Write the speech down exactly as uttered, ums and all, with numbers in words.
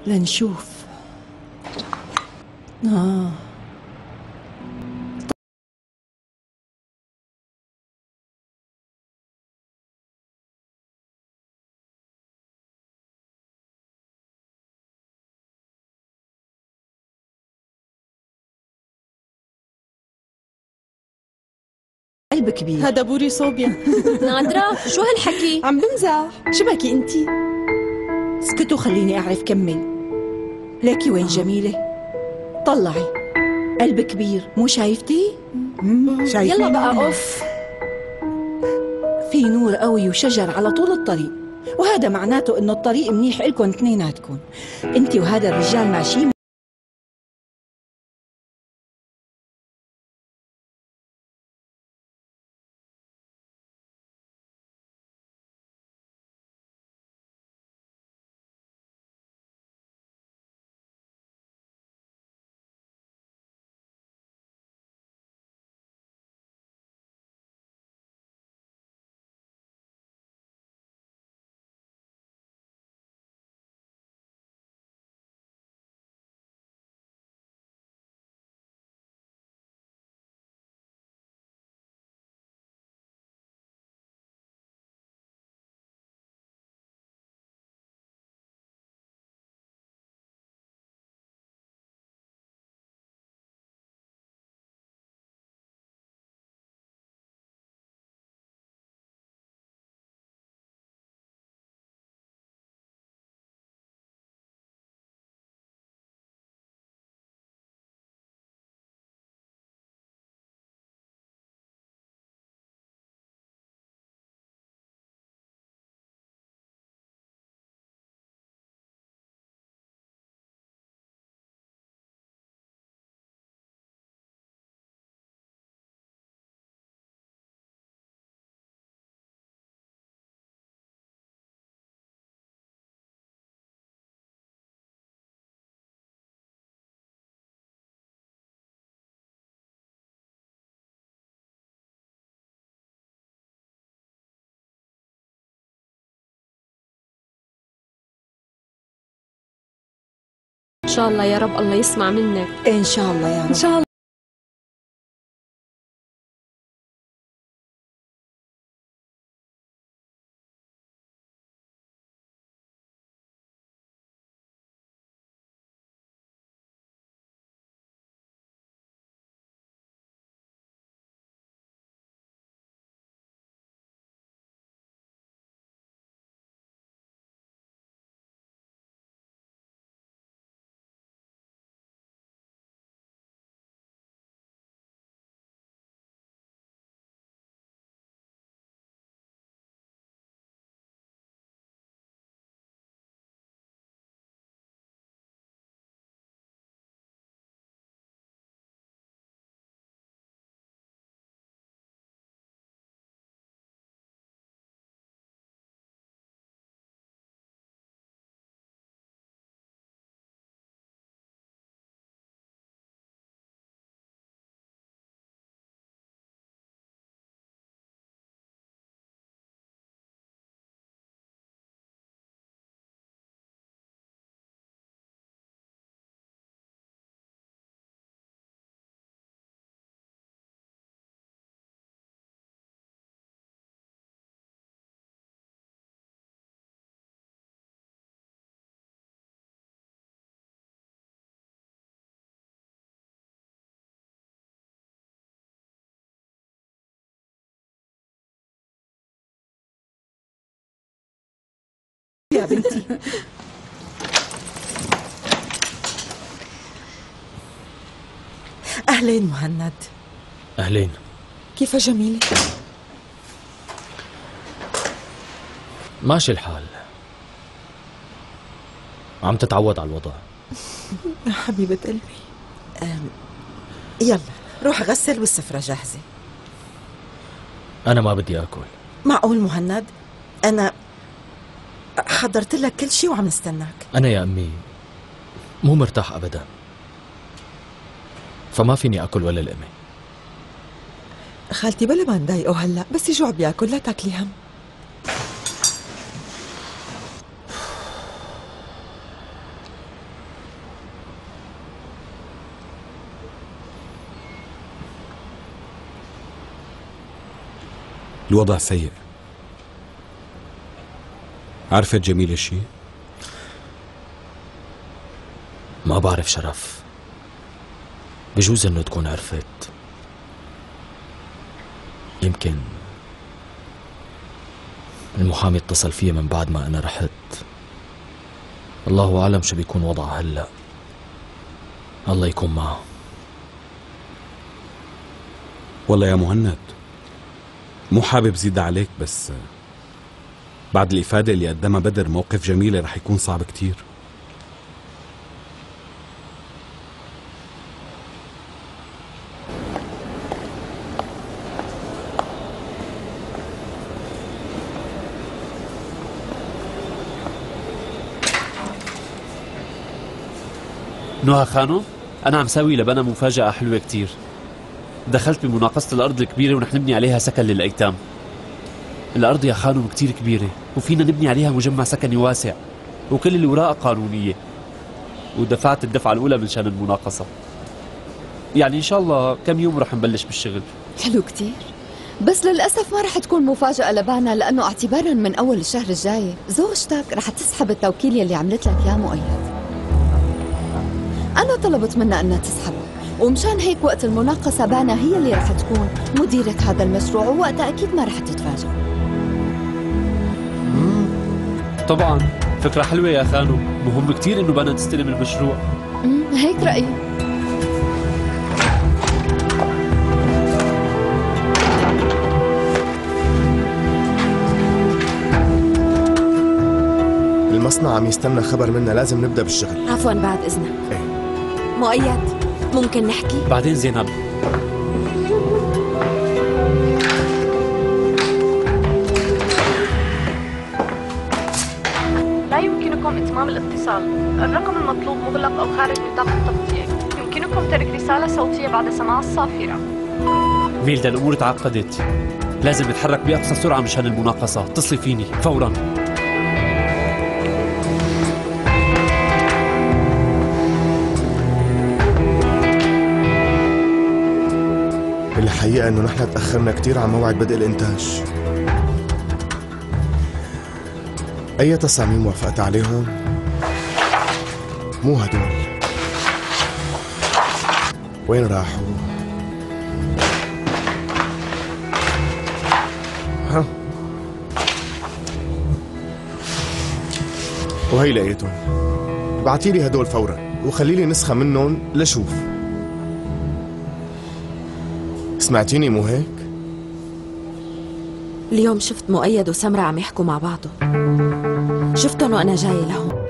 لنشوف. آه قلب كبير. هذا بوري صوبيا. نادرة شو هالحكي؟ عم بمزح. شو بكي انتي؟ اسكتوا خليني أعرف كمل. ليكي وين جميلة؟ طلعي قلب كبير، مو شايفتي؟ شايفين؟ يلا بقى اوف. في نور قوي وشجر على طول الطريق، وهذا معناته انه الطريق منيح إلكن اثنيناتكم. انت وهذا الرجال ماشيين. ان شاء الله يا رب الله يسمع منك. ان شاء الله يا رب. ان شاء الله. يا بنتي أهلين مهند. أهلين. كيف جميلة؟ ماشي الحال، عم تتعود على الوضع. حبيبة قلبي. يلا روح غسل والسفرة جاهزة. أنا ما بدي أكل. معقول مهند؟ أنا حضرت لك كل شيء وعم نستناك. أنا يا أمي مو مرتاح أبدا، فما فيني أكل ولا لقمة. خالتي بلا ما نضايقه هلا، بس يجوع بياكل، لا تاكلي هم. الوضع سيء. عرفت جميلة شيء؟ ما بعرف شرف، بجوز انه تكون عرفت. يمكن المحامي اتصل فيها من بعد ما انا رحت. الله اعلم شو بيكون وضعها هلا. الله يكون معها. والله يا مهند، مو حابب زيد عليك، بس بعد الإفادة اللي قدمها بدر موقف جميلة رح يكون صعب كتير. نهى خانو، أنا عم ساوي لبنا مفاجأة حلوة كتير. دخلت بمناقصة الأرض الكبيرة ونحن نبني عليها سكن للأيتام. الأرض يا خانم كتير كبيرة وفينا نبني عليها مجمع سكني واسع، وكل الوراق قانونية، ودفعت الدفعة الأولى من شان المناقصة. يعني إن شاء الله كم يوم رح نبلش بالشغل. حلو كتير، بس للأسف ما رح تكون مفاجأة لبانا، لأنه اعتبارا من أول الشهر الجاي زوجتك رح تسحب التوكيل يلي عملت لك يا مؤيد. أنا طلبت منها أنها تسحبه، ومشان هيك وقت المناقصة بانا هي اللي رح تكون مديرة هذا المشروع، ووقتها أكيد ما رح تتفاجئ. طبعا فكرة حلوة يا خانو، مهم كتير إنه بانا تستلم المشروع. امم هيك رأيي. المصنع عم يستنى خبر منا، لازم نبدأ بالشغل. عفوا بعد إذنك. ايه مؤيد، ممكن نحكي؟ بعدين زينب. لا يمكنكم إتمام الاتصال. الرقم المطلوب مغلق أو خارج نطاق التغطية. يمكنكم ترك رسالة صوتية بعد سماع الصافرة. ميلدا، الأمور تعقدت، لازم نتحرك بأقصى سرعة مشان المناقصة. اتصلي فيني فوراً. الحقيقة إنه نحن تأخرنا كتير عن موعد بدء الإنتاج. أي تصاميم وافقت عليهم؟ مو هدول. وين راحوا؟ ها؟ وهي لقيتهم. بعتيلي هدول فورا وخليلي نسخة منهم لشوف. سمعتيني مو هيك؟ اليوم شفت مؤيد وسمرة عم يحكوا مع بعضهم، شفتهم وأنا جاي لهون.